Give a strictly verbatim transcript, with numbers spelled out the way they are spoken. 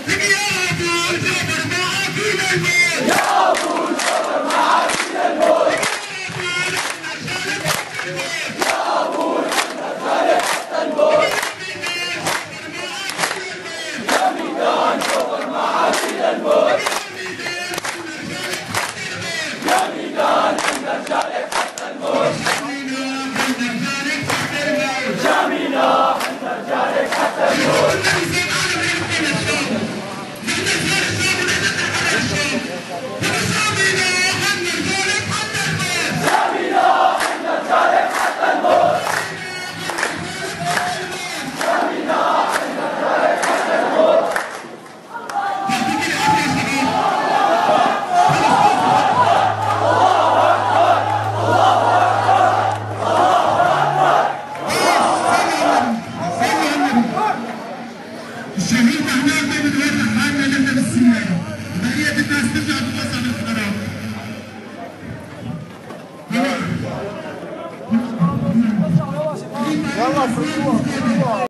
الشهيد هناك بتوزع حالنا نحن بالسيارة، بقية الناس ترجع توزع بالقرار. يلا فرقوها.